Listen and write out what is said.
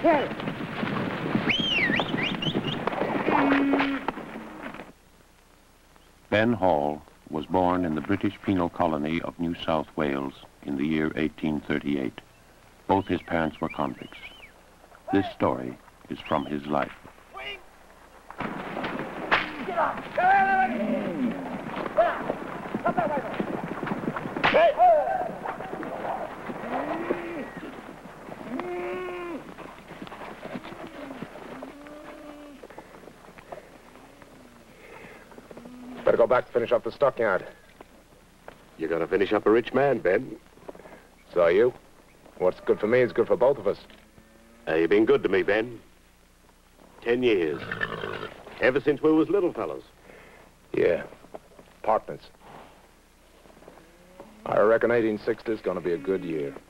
Ben Hall was born in the British penal colony of New South Wales in the year 1838. Both his parents were convicts. This story is from his life. Better go back to finish up the stockyard. You're gonna finish up a rich man, Ben. So are you. What's good for me is good for both of us. You've been good to me, Ben. 10 years. Ever since we was little fellas. Yeah. Partners. I reckon 1860 is gonna be a good year.